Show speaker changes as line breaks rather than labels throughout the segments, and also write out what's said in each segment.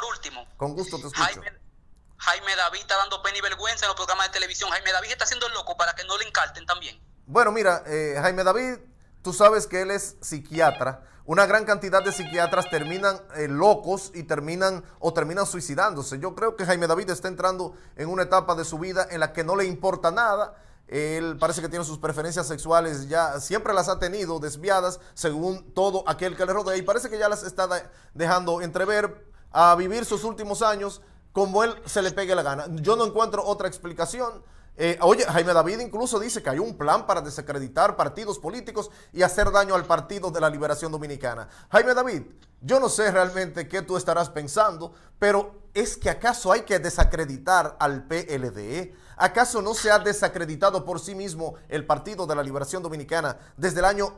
último,
Con gusto te escucho.
Jaime David está dando pena y vergüenza en los programas de televisión. Jaime David está haciendo el loco para que no le encarten también.
Bueno, mira, Jaime David, tú sabes que él es psiquiatra. Una gran cantidad de psiquiatras terminan locos y terminan suicidándose. Yo creo que Jaime David está entrando en una etapa de su vida en la que no le importa nada. Él parece que tiene sus preferencias sexuales, ya siempre las ha tenido desviadas según todo aquel que le rodea, y parece que ya las está dejando entrever a vivir sus últimos años como él se le pegue la gana. Yo no encuentro otra explicación. Oye, Jaime David incluso dice que hay un plan para desacreditar partidos políticos y hacer daño al Partido de la Liberación Dominicana. Jaime David, yo no sé realmente qué tú estarás pensando, pero ¿es que acaso hay que desacreditar al PLD? ¿Acaso no se ha desacreditado por sí mismo el Partido de la Liberación Dominicana desde el año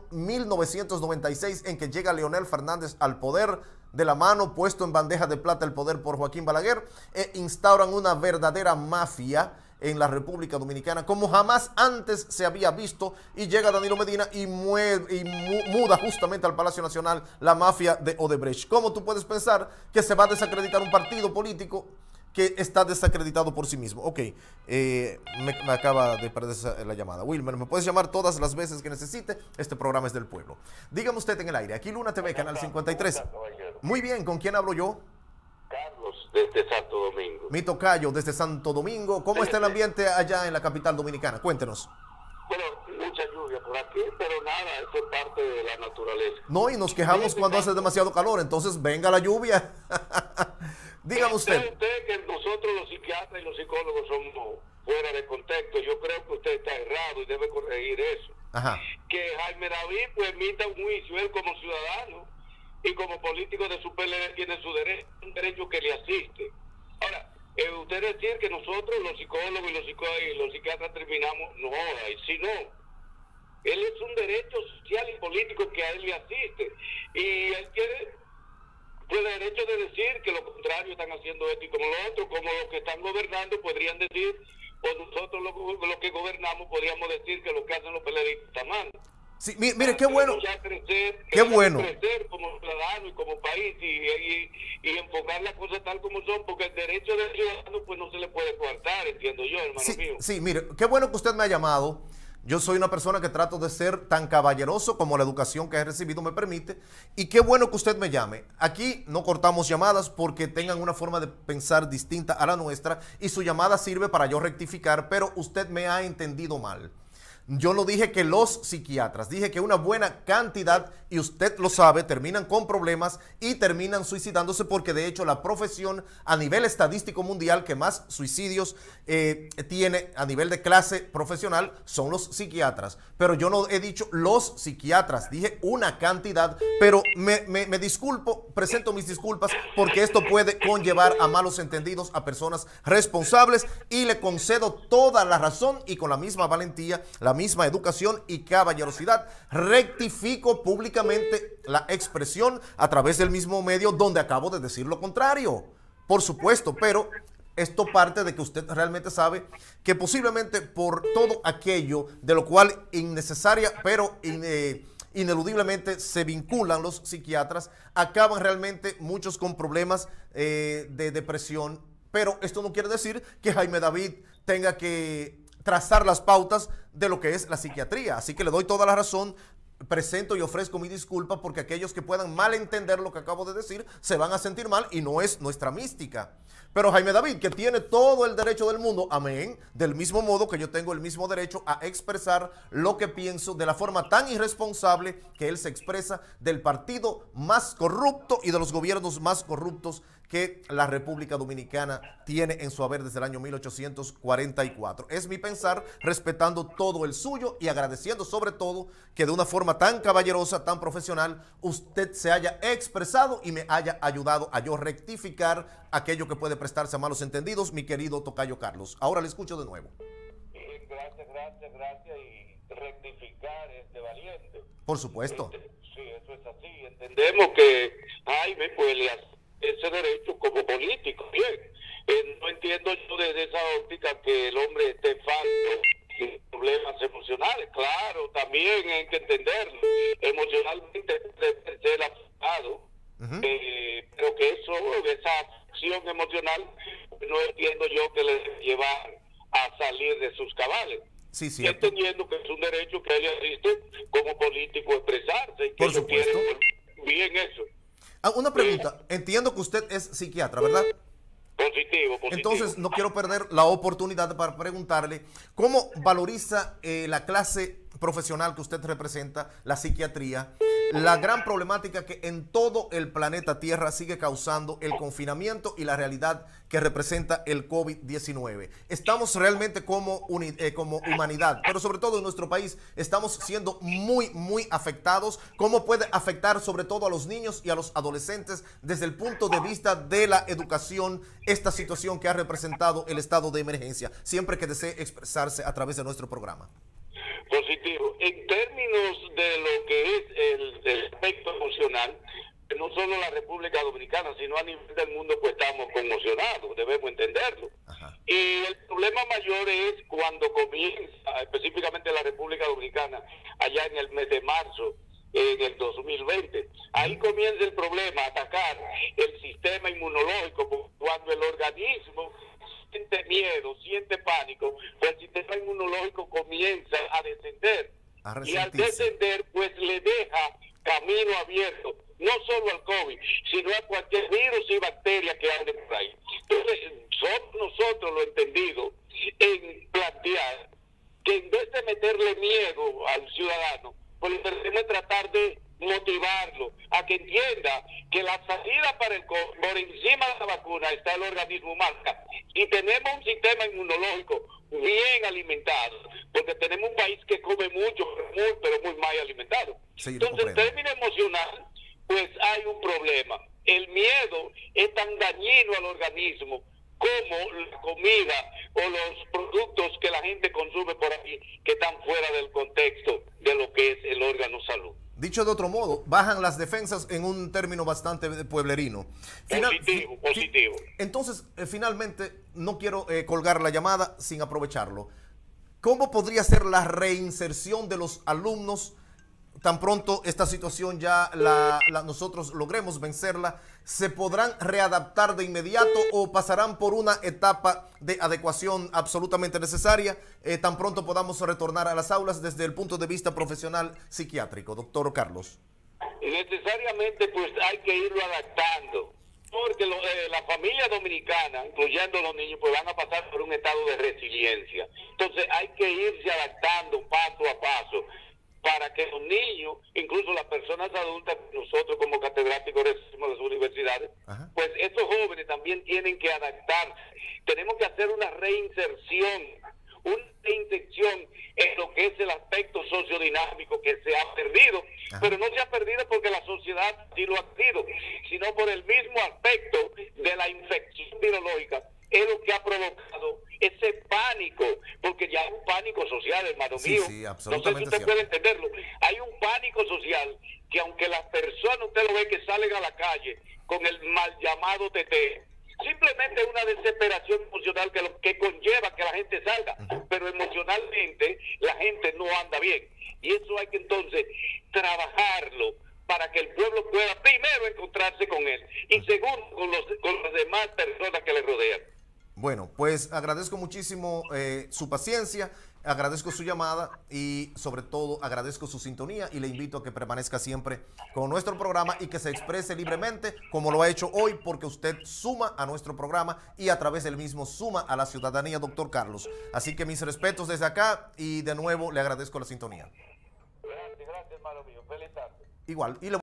1996 en que llega Leonel Fernández al poder, de la mano puesto en bandeja de plata el poder por Joaquín Balaguer, e instauran una verdadera mafia en la República Dominicana como jamás antes se había visto, y llega Danilo Medina y muda justamente al Palacio Nacional la mafia de Odebrecht? ¿Cómo tú puedes pensar que se va a desacreditar un partido político que está desacreditado por sí mismo? Ok, me acaba de perder la llamada. Wilmer, me puedes llamar todas las veces que necesite. Este programa es del pueblo. Dígame usted en el aire. Aquí Luna TV, Canal 53. Muy bien, ¿con quién hablo yo?
Carlos, desde Santo Domingo.
Mi tocayo, desde Santo Domingo. ¿Cómo está el ambiente allá en la capital dominicana? Cuéntenos.
Bueno, mucha lluvia por aquí, pero nada, eso es parte de la naturaleza.
No, y nos quejamos cuando hace demasiado calor, entonces venga la lluvia. Dígame usted.
Usted que nosotros los psiquiatras y los psicólogos somos fuera de contexto. Yo creo que usted está errado y debe corregir eso.
Ajá.
Que Jaime David pues emita un juicio, él como ciudadano y como político de su PLD tiene su derecho, un derecho que le asiste. Ahora, usted decir que nosotros los psicólogos y los psiquiatras terminamos, no, si no, él es un derecho social y político que a él le asiste, y él tiene pues derecho de decir que lo contrario están haciendo esto y como lo otro, como los que están gobernando podrían decir, o nosotros los que gobernamos podríamos decir que lo que hacen los PLDistas está mal.
Sí, mire, qué bueno.
Qué
bueno.
Crecer como ciudadano y como país y enfocar las cosas tal como son, porque el derecho del ciudadano pues no se le puede coartar, entiendo yo, hermano mío.
Sí, mire, qué bueno que usted me ha llamado. Yo soy una persona que trato de ser tan caballeroso como la educación que he recibido me permite, y qué bueno que usted me llame. Aquí no cortamos llamadas porque tengan una forma de pensar distinta a la nuestra, y su llamada sirve para yo rectificar, pero usted me ha entendido mal. Yo no dije que los psiquiatras, dije que una buena cantidad, y usted lo sabe, terminan con problemas y terminan suicidándose, porque de hecho la profesión a nivel estadístico mundial que más suicidios tiene a nivel de clase profesional son los psiquiatras. Pero yo no he dicho los psiquiatras, dije una cantidad, pero me disculpo, presento mis disculpas, porque esto puede conllevar a malos entendidos a personas responsables, y le concedo toda la razón, y con la misma valentía, la misma educación y caballerosidad, rectifico públicamente la expresión a través del mismo medio donde acabo de decir lo contrario. Por supuesto, pero esto parte de que usted realmente sabe que posiblemente por todo aquello de lo cual innecesaria, pero ineludiblemente se vinculan los psiquiatras, acaban realmente muchos con problemas de depresión. Pero esto no quiere decir que Jaime David tenga que trazar las pautas de lo que es la psiquiatría. Así que le doy toda la razón, presento y ofrezco mi disculpa, porque aquellos que puedan malentender lo que acabo de decir se van a sentir mal, y no es nuestra mística. Pero Jaime David, que tiene todo el derecho del mundo, amén, del mismo modo que yo tengo el mismo derecho a expresar lo que pienso de la forma tan irresponsable que él se expresa del partido más corrupto y de los gobiernos más corruptos que la República Dominicana tiene en su haber desde el año 1844. Es mi pensar, respetando todo el suyo y agradeciendo sobre todo que de una forma tan caballerosa, tan profesional, usted se haya expresado y me haya ayudado a yo rectificar aquello que puede prestarse a malos entendidos, mi querido tocayo Carlos. Ahora le escucho de nuevo.
Gracias, y rectificar valiente.
Por supuesto.
Sí, eso es así. Entendemos que Jaime pues le hace ese derecho como político. Bien, no entiendo yo desde esa óptica que el hombre esté falto sin problemas emocionales. Claro, también hay que entenderlo. Emocionalmente debe ser afectado, pero que esa reacción emocional, no entiendo yo que les llevar a salir de sus cabales.
Sí,
Y
cierto.
entendiendo que es un derecho que a él le asiste como político expresarse y que
Por
ellos
supuesto.
quieren bien eso.
Una pregunta. Entiendo que usted es psiquiatra, ¿verdad?
Positivo.
Entonces, no quiero perder la oportunidad para preguntarle cómo valoriza la clase profesional que usted representa, la psiquiatría, la gran problemática que en todo el planeta Tierra sigue causando el confinamiento y la realidad que representa el COVID-19. Estamos realmente como humanidad, pero sobre todo en nuestro país, estamos siendo muy afectados. ¿Cómo puede afectar sobre todo a los niños y a los adolescentes desde el punto de vista de la educación esta situación que ha representado el estado de emergencia? Siempre que desee expresarse a través de nuestro programa.
Positivo. En términos de lo que es el aspecto emocional, no solo la República Dominicana, sino a nivel del mundo, pues estamos conmocionados, debemos entenderlo.
Ajá.
Y el problema mayor es cuando comienza, específicamente la República Dominicana, allá en el mes de marzo, en el 2020. Ahí comienza el problema, atacar el sistema inmunológico, cuando el organismo siente miedo, siente pánico, pues el sistema inmunológico comienza a descender.
A
Y al
resentirse.
descender, pues le deja camino abierto, no solo al COVID, sino a cualquier virus y bacteria que anden por ahí. Entonces, somos nosotros lo entendido en plantear que en vez de meterle miedo al ciudadano, pues lo que debemos es tratar de motivarlo a que entienda que la salida para el COVID, por encima de la vacuna está el organismo humano. Y tenemos un sistema inmunológico bien alimentado, porque tenemos un país que come mucho, pero muy mal alimentado.
Sí,
Entonces, en
comprendo.
términos emocional, pues hay un problema. El miedo es tan dañino al organismo como la comida o los productos que la gente consume por aquí, que están fuera del contexto de lo que es el órgano salud.
Dicho de otro modo, bajan las defensas en un término bastante pueblerino.
Positivo.
Entonces, finalmente, no quiero colgar la llamada sin aprovecharlo. ¿Cómo podría ser la reinserción de los alumnos tan pronto esta situación ya nosotros logremos vencerla? ¿Se podrán readaptar de inmediato o pasarán por una etapa de adecuación absolutamente necesaria tan pronto podamos retornar a las aulas desde el punto de vista profesional psiquiátrico? Doctor Carlos.
Necesariamente pues hay que irlo adaptando, porque la familia dominicana, incluyendo los niños, pues van a pasar por un estado de resiliencia. Entonces hay que irse adaptando paso a paso para que los niños, incluso las personas adultas, nosotros como catedráticos recibimos de las universidades,
Ajá.
pues estos jóvenes también tienen que adaptarse. Tenemos que hacer una reinserción en lo que es el aspecto sociodinámico que se ha perdido,
Ajá.
pero no se ha perdido porque la sociedad sí lo ha perdido, sino por el mismo aspecto de la infección virológica, es lo que ha provocado ese pánico, porque ya hay un pánico social, hermano
Sí,
mío.
sí,
No sé
absolutamente
si usted
cierto.
puede entenderlo. Hay un pánico social que aunque las personas, usted lo ve que salen a la calle con el mal llamado TT, simplemente es una desesperación emocional que conlleva que la gente salga, pero emocionalmente la gente no anda bien. Y eso hay que entonces trabajarlo para que el pueblo pueda primero encontrarse con él y segundo con las demás personas que le rodean.
Bueno, pues agradezco muchísimo su paciencia, agradezco su llamada y sobre todo agradezco su sintonía y le invito a que permanezca siempre con nuestro programa y que se exprese libremente como lo ha hecho hoy, porque usted suma a nuestro programa y a través del mismo suma a la ciudadanía, doctor Carlos. Así que mis respetos desde acá y de nuevo le agradezco la sintonía.
Gracias, hermano mío. Feliz tarde.
Igual.